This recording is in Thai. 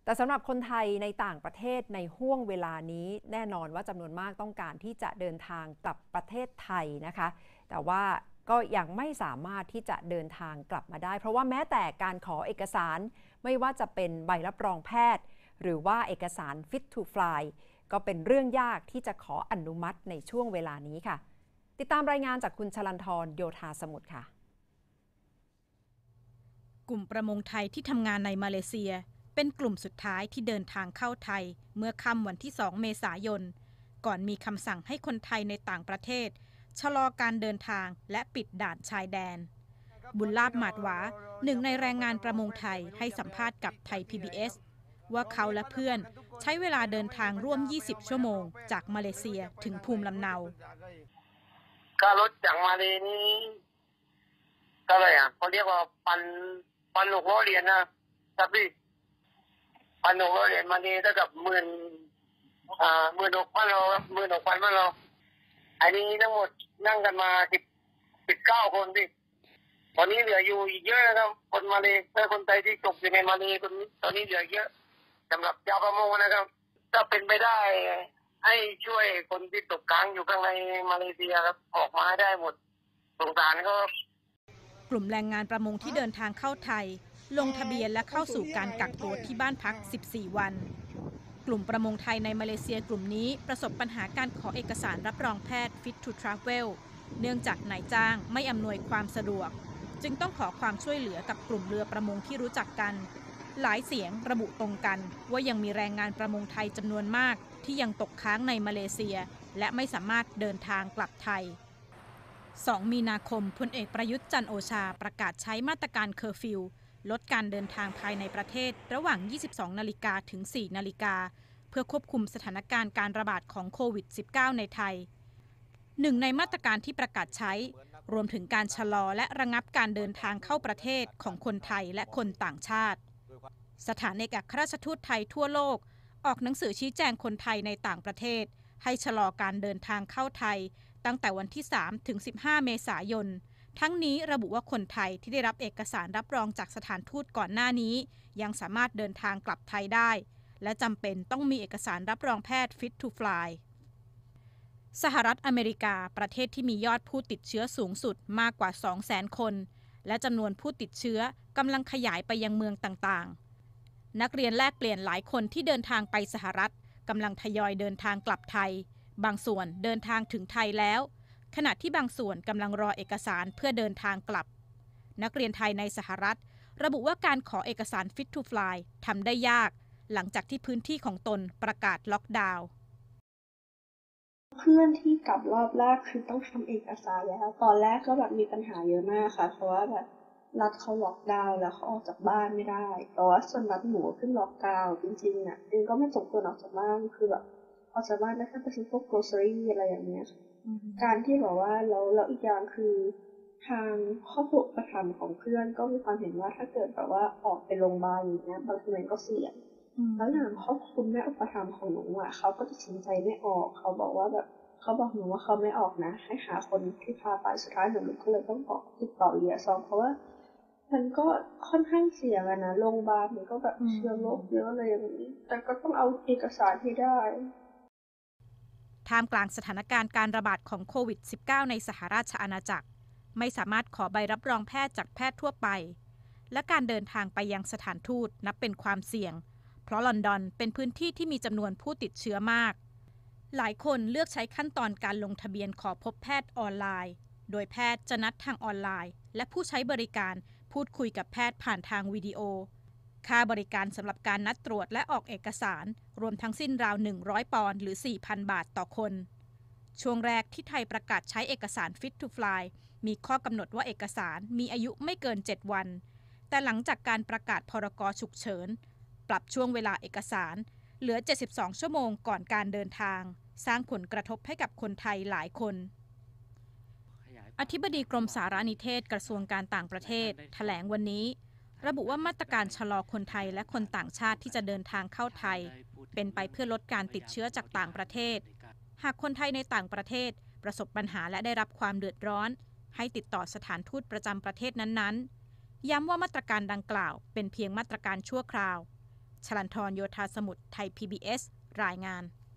แต่สำหรับคนไทยในต่างประเทศในห้วงเวลานี้แน่นอนว่าจำนวนมากต้องการที่จะเดินทางกลับประเทศไทยนะคะแต่ว่าก็ยังไม่สามารถที่จะเดินทางกลับมาได้เพราะว่าแม้แต่การขอเอกสารไม่ว่าจะเป็นใบรับรองแพทย์หรือว่าเอกสาร Fit to Fly ก็เป็นเรื่องยากที่จะขออนุมัติในช่วงเวลานี้ค่ะติดตามรายงานจากคุณชลันทรโยธาสมุทรค่ะกลุ่มประมงไทยที่ทำงานในมาเลเซียเป็นกลุ่มสุดท้ายที่เดินทางเข้าไทยเมื่อค่ำวันที่ 2 เมษายนก่อนมีคำสั่งให้คนไทยในต่างประเทศชะลอการเดินทางและปิดด่านชายแดนบุญลาภหมาดหวาหนึ่งในแรงงานประมงไทยให้สัมภาษณ์กับไทย PBS ว่าเขาและเพื่อนใช้เวลาเดินทางร่วม 20 ชั่วโมงจากมาเลเซียถึงภูมิลำเนาก็รถจากมาเลนี้ก็เลยเขาเรียกว่าปัน600 เหรียญนะครับพี่1,600 เหรียญมาเลเท่ากับ16,000 เราครับ16,000 เราอันนี้ทั้งหมดนั่งกันมา19 คนพี่ตอนนี้เหลืออยู่อีกเยอะนะครับคนมาเลและคนไทยที่ตกอยู่ในมาเลตอนนี้เหลือเยอะสำหรับชาวประมงนะครับถ้าเป็นไปได้ให้ช่วยคนที่ตกค้างอยู่ข้างในมาเลเซียครับออกมาให้ได้หมดสงสารก็กลุ่มแรงงานประมงที่เดินทางเข้าไทยลงทะเบียนและเข้าสู่การกักตัวที่บ้านพัก 14 วันกลุ่มประมงไทยในมาเลเซียกลุ่มนี้ประสบปัญหาการขอเอกสารรับรองแพทย์ Fit to Travel เนื่องจากนายจ้างไม่อำนวยความสะดวกจึงต้องขอความช่วยเหลือกับกลุ่มเรือประมงที่รู้จักกันหลายเสียงระบุตรงกันว่ายังมีแรงงานประมงไทยจำนวนมากที่ยังตกค้างในมาเลเซียและไม่สามารถเดินทางกลับไทย2 มีนาคมพลเอกประยุทธ์จันทร์โอชาประกาศใช้มาตรการเคอร์ฟิวลดการเดินทางภายในประเทศระหว่าง 22 นาฬิกาถึง 4 นาฬิกาเพื่อควบคุมสถานการณ์การระบาดของโควิด -19 ในไทยหนึ่งในมาตรการที่ประกาศใช้รวมถึงการชะลอและระงับการเดินทางเข้าประเทศของคนไทยและคนต่างชาติสถานเอกอัครราชทูตไทยทั่วโลกออกหนังสือชี้แจงคนไทยในต่างประเทศให้ชะลอการเดินทางเข้าไทยตั้งแต่วันที่ 3 ถึง 15 เมษายนทั้งนี้ระบุว่าคนไทยที่ได้รับเอกสารรับรองจากสถานทูตก่อนหน้านี้ยังสามารถเดินทางกลับไทยได้และจำเป็นต้องมีเอกสารรับรองแพทย์ Fit to Fly สหรัฐอเมริกาประเทศที่มียอดผู้ติดเชื้อสูงสุดมากกว่า 200,000 คนและจำนวนผู้ติดเชื้อกำลังขยายไปยังเมืองต่างๆนักเรียนแลกเปลี่ยนหลายคนที่เดินทางไปสหรัฐกำลังทยอยเดินทางกลับไทยบางส่วนเดินทางถึงไทยแล้วขณะที่บางส่วนกำลังรอเอกสารเพื่อเดินทางกลับนักเรียนไทยในสหรัฐระบุว่าการขอเอกสาร Fit to Fly ทำได้ยากหลังจากที่พื้นที่ของตนประกาศล็อกดาวน์เพื่อนที่กลับรอบแรกคือต้องทำเอกสารแล้วตอนแรกก็แบบมีปัญหาเยอะมากค่ะเพราะว่าแบบรัฐเขาล็อกดาวน์แล้วเขาออกจากบ้านไม่ได้แต่ว่าส่วนรัฐหนูขึ้นล็อกดาวน์จริงๆเองก็ไม่สมควรออกจากบ้านคือแบบออกจากบ้านได้แค่ไปซื้อพวก grocery อะไรอย่างเงี้ยการที่แบบว่าแล้วอีกอย่างคือทางครอบครัวอุปถัมภ์ของเพื่อนก็มีความเห็นว่าถ้าเกิดแบบว่าออกไปโรงพยาบาลอย่างเงี้ยบางทีมันก็เสี่ยงแล้วอย่างครอบครัวแม่อุปถัมภ์ของหนูเขาก็ตัดสินใจไม่ออกเขาบอกหนูว่าเขาไม่ออกนะให้หาคนที่พาไปสุดท้ายหนูก็เลยต้องออกติดต่อเรียซองเพราะว่ามันก็ค่อนข้างเสี่ยงนะโรงพยาบาลมันก็แบบเชื้อโรคเยอะเลยอย่างนี้แต่ก็ต้องเอาเอกสารให้ได้ท่ามกลางสถานการณ์การระบาดของโควิด -19 ในสหราชอาณาจักรไม่สามารถขอใบรับรองแพทย์จากแพทย์ทั่วไปและการเดินทางไปยังสถานทูตนับเป็นความเสี่ยงเพราะลอนดอนเป็นพื้นที่ที่มีจำนวนผู้ติดเชื้อมากหลายคนเลือกใช้ขั้นตอนการลงทะเบียนขอพบแพทย์ออนไลน์โดยแพทย์จะนัดทางออนไลน์และผู้ใช้บริการพูดคุยกับแพทย์ผ่านทางวิดีโอค่าบริการสำหรับการนัดตรวจและออกเอกสารรวมทั้งสิ้นราว100 ปอนด์หรือ 4,000 บาทต่อคนช่วงแรกที่ไทยประกาศใช้เอกสาร Fit to Fly มีข้อกำหนดว่าเอกสารมีอายุไม่เกิน 7 วันแต่หลังจากการประกาศพรก.ฉุกเฉินปรับช่วงเวลาเอกสารเหลือ72 ชั่วโมงก่อนการเดินทางสร้างผลกระทบให้กับคนไทยหลายคนอธิบดีกรมสารนิเทศกระทรวงการต่างประเทศแถลงวันนี้ระบุว่ามาตรการชะลอคนไทยและคนต่างชาติที่จะเดินทางเข้าไทยเป็นไปเพื่อลดการติดเชื้อจากต่างประเทศหากคนไทยในต่างประเทศประสบปัญหาและได้รับความเดือดร้อนให้ติดต่อสถานทูตประจำประเทศนั้นๆย้ำว่ามาตรการดังกล่าวเป็นเพียงมาตรการชั่วคราวชลันทร โยธาสมุทร ไทย PBS รายงาน